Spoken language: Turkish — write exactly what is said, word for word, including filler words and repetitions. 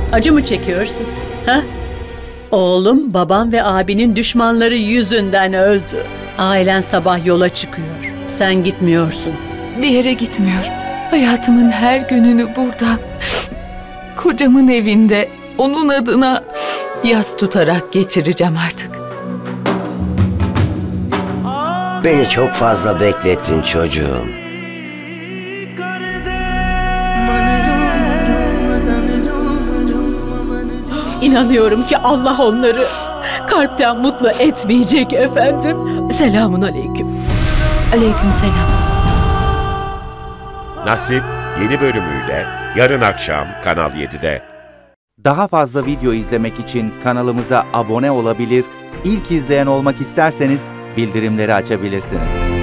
Acı mı çekiyorsun? Ha? Oğlum, babam ve abinin düşmanları yüzünden öldü. Ailen sabah yola çıkıyor. Sen gitmiyorsun. Bir yere gitmiyorum. Hayatımın her gününü burada, kocamın evinde, onun adına yas tutarak geçireceğim artık. Beni çok fazla beklettin çocuğum. İnanıyorum ki Allah onları kalpten mutlu etmeyecek efendim. Selamun aleyküm. Aleykümselam. Nasip yeni bölümüyle yarın akşam Kanal yedide. Daha fazla video izlemek için kanalımıza abone olabilir, ilk izleyen olmak isterseniz bildirimleri açabilirsiniz.